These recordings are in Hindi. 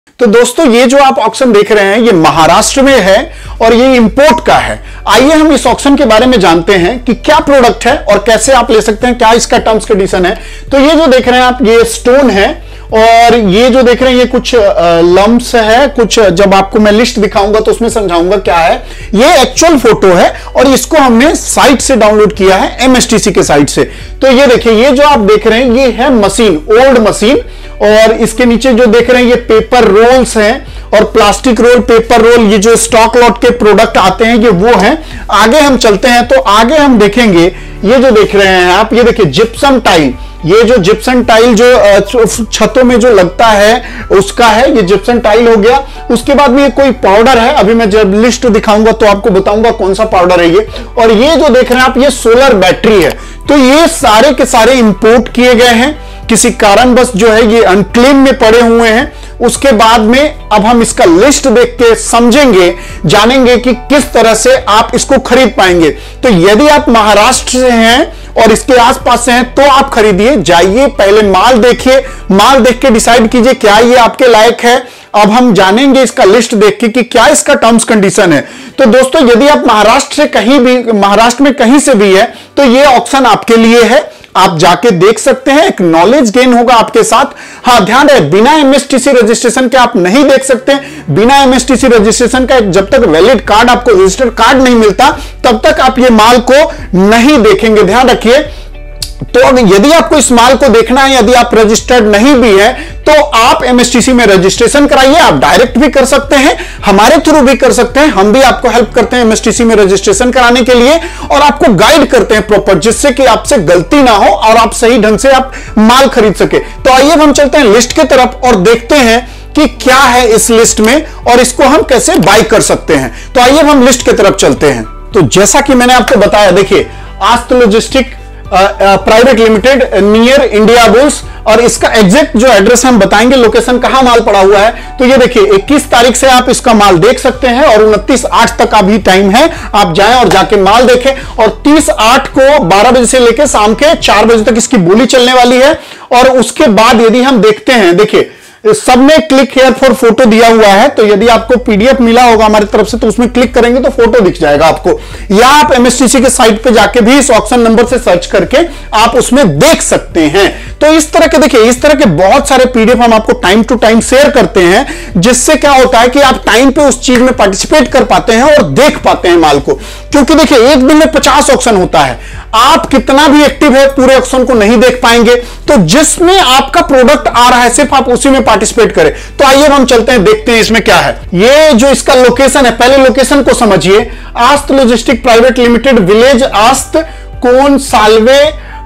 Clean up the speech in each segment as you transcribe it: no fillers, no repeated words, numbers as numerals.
तो दोस्तों ये जो आप ऑक्शन देख रहे हैं ये महाराष्ट्र में है और ये इंपोर्ट का है। आइए हम इस ऑक्शन के बारे में जानते हैं कि क्या प्रोडक्ट है और कैसे आप ले सकते हैं, क्या इसका टर्म्स कंडीशन है। तो ये जो देख रहे हैं आप ये स्टोन है और ये जो देख रहे हैं ये कुछ लम्प्स है, कुछ जब आपको मैं लिस्ट दिखाऊंगा तो उसमें समझाऊंगा क्या है। ये एक्चुअल फोटो है और इसको हमने साइट से डाउनलोड किया है, एमएसटीसी के साइट से। तो ये देखिए ये जो आप देख रहे हैं ये है मशीन, ओल्ड मशीन, और इसके नीचे जो देख रहे हैं ये पेपर रोल्स हैं और प्लास्टिक रोल, पेपर रोल, ये जो स्टॉक लॉट के प्रोडक्ट आते हैं ये वो हैं। आगे हम चलते हैं तो आगे हम देखेंगे ये जो देख रहे हैं आप, ये देखिए जिप्सम टाइल, ये जो जिप्सम टाइल जो छतों में जो लगता है उसका है, ये जिप्सम टाइल हो गया। उसके बाद में ये कोई पाउडर है, अभी मैं जब लिस्ट दिखाऊंगा तो आपको बताऊंगा कौन सा पाउडर है ये। और ये जो देख रहे हैं आप ये सोलर बैटरी है। तो ये सारे के सारे इंपोर्ट किए गए हैं, किसी कारणवश जो है ये अनक्लेम में पड़े हुए हैं। उसके बाद में अब हम इसका लिस्ट देख के समझेंगे, जानेंगे कि किस तरह से आप इसको खरीद पाएंगे। तो यदि आप महाराष्ट्र से हैं और इसके आसपास से हैं तो आप खरीदिए, जाइए पहले माल देखिए, माल देख के डिसाइड कीजिए क्या ये आपके लायक है। अब हम जानेंगे इसका लिस्ट देख के कि क्या इसका टर्म्स कंडीशन है। तो दोस्तों यदि आप महाराष्ट्र से कहीं भी, महाराष्ट्र में कहीं से भी है तो ये ऑप्शन आपके लिए है, आप जाके देख सकते हैं, एक नॉलेज गेन होगा आपके साथ। हाँ ध्यान रहे, बिना एमएसटीसी रजिस्ट्रेशन के आप नहीं देख सकते। बिना एमएसटीसी रजिस्ट्रेशन का जब तक वैलिड कार्ड, आपको रजिस्टर्ड कार्ड नहीं मिलता तब तक आप ये माल को नहीं देखेंगे, ध्यान रखिए। तो यदि आपको इस माल को देखना है, यदि आप रजिस्टर्ड नहीं भी है तो आप एमएसटीसी में रजिस्ट्रेशन कराइए। आप डायरेक्ट भी कर सकते हैं, हमारे थ्रू भी कर सकते हैं, हम भी आपको हेल्प करते हैं एमएसटीसी में रजिस्ट्रेशन कराने के लिए और आपको गाइड करते हैं प्रॉपर, जिससे कि आपसे गलती ना हो और आप सही ढंग से आप माल खरीद सके। तो आइए हम चलते हैं लिस्ट की तरफ और देखते हैं कि क्या है इस लिस्ट में और इसको हम कैसे बाय कर सकते हैं। तो आइए हम लिस्ट की तरफ चलते हैं। तो जैसा कि मैंने आपको बताया, देखिए Aasth logistic private limited near India bulls, और इसका एग्जैक्ट जो एड्रेस हम बताएंगे, लोकेशन कहां माल पड़ा हुआ है। तो ये देखिए 21 तारीख से आप इसका माल देख सकते हैं और 29/8 तक अभी टाइम है, आप जाएं और जाके माल देखें। और 30/8 को 12 बजे से लेकर शाम के 4 बजे तक इसकी बोली चलने वाली है। और उसके बाद यदि हम देखते हैं, देखिए सब में क्लिक हेयर फॉर फोटो दिया हुआ है। तो यदि आपको पीडीएफ मिला होगा हमारी तरफ से तो उसमें क्लिक करेंगे तो फोटो दिख जाएगा आपको, या आप एमएसटीसी के साइट पे जाके भी इस ऑक्शन नंबर से सर्च करके आप उसमें देख सकते हैं। तो इस तरह के देखिए, इस तरह के बहुत सारे पीडीएफ हम आपको टाइम टू टाइम शेयर करते हैं, जिससे क्या होता है कि आप टाइम पे उस चीज में पार्टिसिपेट कर पाते हैं और देख पाते हैं माल को। क्योंकि देखिए एक दिन में 50 ऑक्शन होता है, आप कितना भी एक्टिव है पूरे ऑक्शन को नहीं देख पाएंगे। तो जिसमें आपका प्रोडक्ट आ रहा है सिर्फ आप उसी में पार्टिसिपेट करें। तो आइए हम चलते हैं, देखते हैं इसमें क्या है। ये जो इसका लोकेशन है, पहले लोकेशन को समझिए। Aasth logistic private limited, village Aasth, Kon Salve,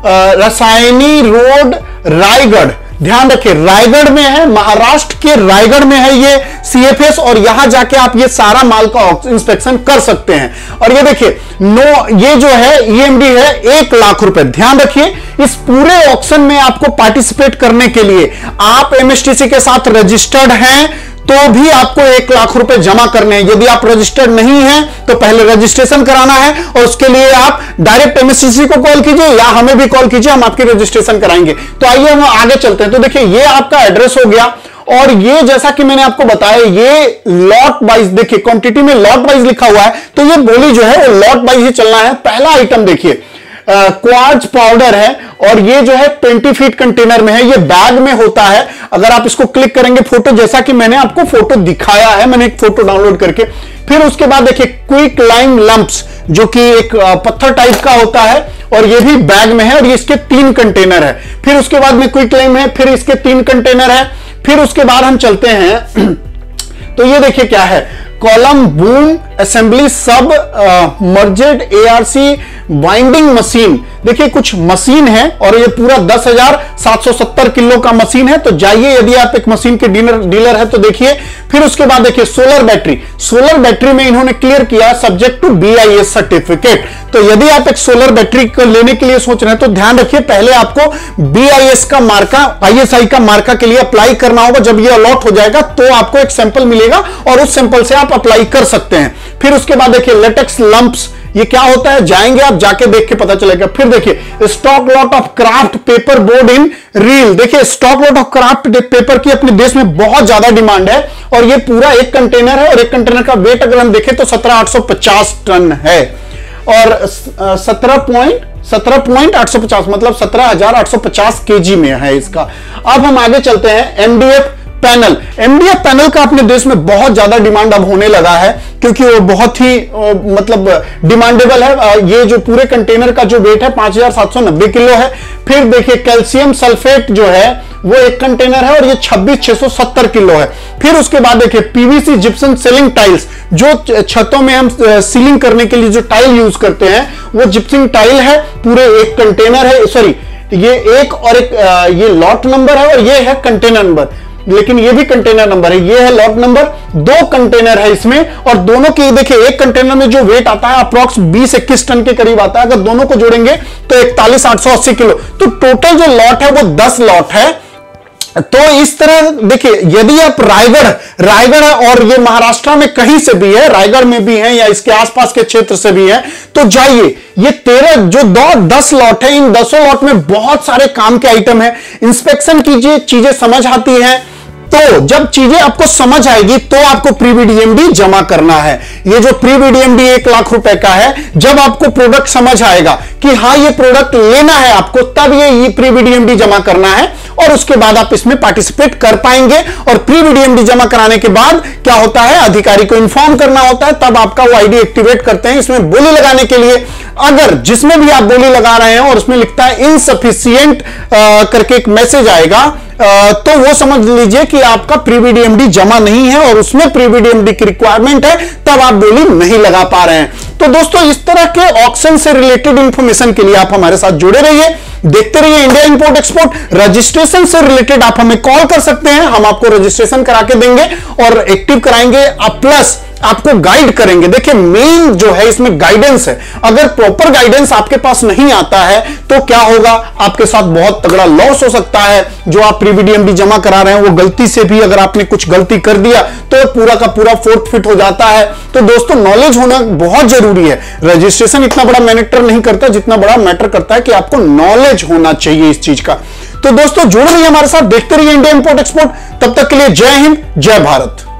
Rasayani road, Raigad. ध्यान रखिए रायगढ़ में है, महाराष्ट्र के रायगढ़ में है ये सीएफएस, और यहां जाके आप ये सारा माल का इंस्पेक्शन कर सकते हैं। और ये देखिए ये जो है ईएमडी है 1 लाख रुपए। ध्यान रखिए इस पूरे ऑक्शन में आपको पार्टिसिपेट करने के लिए आप एमएसटीसी के साथ रजिस्टर्ड हैं तो भी आपको 1 लाख रुपए जमा करने हैं। यदि आप रजिस्टर्ड नहीं हैं तो पहले रजिस्ट्रेशन कराना है और उसके लिए आप डायरेक्ट एमएसटीसी को कॉल कीजिए या हमें भी कॉल कीजिए, हम आपकी रजिस्ट्रेशन कराएंगे। तो आइए हम आगे चलते हैं। तो देखिए ये आपका एड्रेस हो गया और ये जैसा कि मैंने आपको बताया ये लॉट वाइज, देखिए क्वांटिटी में लॉट वाइज लिखा हुआ है तो ये बोली जो है वो लॉट वाइज ही चलना है। पहला आइटम देखिए क्वार्ट्ज पाउडर है और ये जो है 20 फीट कंटेनर में है, ये बैग में होता है। अगर आप इसको क्लिक करेंगे फोटो, जैसा कि मैंने आपको फोटो दिखाया है, मैंने एक फोटो डाउनलोड करके। फिर उसके बाद देखिए क्विक लाइम लंप्स जो कि एक पत्थर टाइप का होता है और ये भी बैग में है और ये इसके 3 कंटेनर है। फिर उसके बाद में क्विक लाइम है, फिर इसके 3 कंटेनर है। फिर उसके बाद हम चलते हैं तो ये देखिए क्या है, कॉलम बूम असेंबली सब मर्जेड एआरसी वाइंडिंग मशीन। देखिए कुछ मशीन है और ये पूरा 10,770 किलो का मशीन है। तो जाइए यदि आप एक मशीन के डीलर है तो देखिए। फिर उसके बाद देखिए सोलर बैटरी, सोलर बैटरी में इन्होंने क्लियर किया सब्जेक्ट टू बीआईएस सर्टिफिकेट। तो यदि आप एक सोलर बैटरी को लेने के लिए सोच रहे हैं तो ध्यान रखिए पहले आपको बीआईएस का मार्का, आईएसआई का मार्का के लिए अप्लाई करना होगा। जब ये अलॉट हो जाएगा तो आपको एक सैंपल मिलेगा और उस सैंपल से आप अप्लाई कर सकते हैं। फिर उसके बाद देखिए लेटेक्स लंप्स, ये क्या होता है, जाएंगे आप, जाके देख के पता चलेगा। फिर देखिए stock lot of kraft paper board in reel. देखिए stock lot of kraft paper की अपने देश में बहुत ज्यादा डिमांड है, और ये पूरा एक कंटेनर है, और एक कंटेनर का वेट अगर हम देखें तो 17,850 टन है, और 17.850 मतलब 17,850 केजी में है इसका। अब हम आगे चलते हैं एमडीएफ पैनल। एमडीएफ पैनल का अपने देश में बहुत ज्यादा डिमांड अब होने लगा है, क्योंकि वो बहुत ही मतलब डिमांडेबल है। ये जो पूरे कंटेनर का जो वेट है 5,790 किलो है। फिर देखिए कैल्शियम सल्फेट जो है वो एक कंटेनर है, और ये 26,670 किलो है। फिर उसके बाद देखिए पीवीसी जिप्सम सीलिंग टाइल्स, जो छतों में हम सीलिंग करने के लिए जो टाइल यूज करते हैं वो जिप्सम टाइल है, पूरे एक कंटेनर है। सॉरी, ये एक और एक ये लॉट नंबर है, और ये है कंटेनर नंबर, लेकिन ये भी कंटेनर नंबर है, ये है लॉट नंबर। 2 कंटेनर है इसमें, और दोनों के देखिए एक कंटेनर में जो वेट आता है अप्रॉक्स 20-21 टन के करीब आता है। अगर दोनों को जोड़ेंगे तो 41,880 किलो। तो टोटल जो लॉट है वो 10 लॉट है। तो इस तरह देखिए, यदि आप रायगढ़ और ये महाराष्ट्र में कहीं से भी है, रायगढ़ में भी है या इसके आसपास के क्षेत्र से भी है, तो जाइए। ये 13 जो 10 लॉट है, इन 10 लॉट में बहुत सारे काम के आइटम है। इंस्पेक्शन कीजिए, चीजें समझ आती हैं। तो जब चीजें आपको समझ आएगी तो आपको प्रीबीडीएमडी जमा करना है। ये जो प्रीबीडीएमडी 1 लाख रुपए का है, जब आपको प्रोडक्ट समझ आएगा कि हाँ ये प्रोडक्ट लेना है आपको, तब ये प्रीबीडीएमडी जमा करना है, और उसके बाद आप इसमें पार्टिसिपेट कर पाएंगे। और प्रीबीडीएमडी जमा कराने के बाद क्या होता है, अधिकारी को इन्फॉर्म करना होता है, तब आपका वो आईडी एक्टिवेट करते हैं। इसमें बोली लगाने के लिए, अगर जिसमें भी आप बोली लगा रहे हैं और उसमें लिखता है इनसफिशिएंट करके एक मैसेज आएगा, तो वो समझ लीजिए कि आपका प्रीबीडीएमडी जमा नहीं है, और उसमें प्रीबीडीएमडी की रिक्वायरमेंट है, तब आप बोली नहीं लगा पा रहे हैं। तो दोस्तों इस तरह के ऑक्शन से रिलेटेड इंफॉर्मेशन के लिए आप हमारे साथ जुड़े रहिए, देखते रहिए इंडिया इंपोर्ट एक्सपोर्ट। रजिस्ट्रेशन से रिलेटेड आप हमें कॉल कर सकते हैं, हम आपको रजिस्ट्रेशन करा के देंगे और एक्टिव कराएंगे, प्लस आपको गाइड करेंगे। देखिए मेन जो है इसमें गाइडेंस है। अगर प्रॉपर गाइडेंस आपके पास नहीं आता है तो क्या होगा, आपके साथ बहुत तगड़ा लॉस हो सकता है। जो आप प्रीबीडीएमडी जमा करा रहे हैं वो गलती से भी अगर आपने कुछ गलती कर दिया तो पूरा का पूरा फोर्फिट हो जाता है। तो दोस्तों नॉलेज होना बहुत जरूरी है। रजिस्ट्रेशन इतना बड़ा मैटर नहीं करता जितना बड़ा मैटर करता है कि आपको नॉलेज होना चाहिए इस चीज का। तो दोस्तों जुड़ रहिए हमारे साथ, देखते रहिए इंडिया इंपोर्ट एक्सपोर्ट। तब तक के लिए जय हिंद, जय भारत।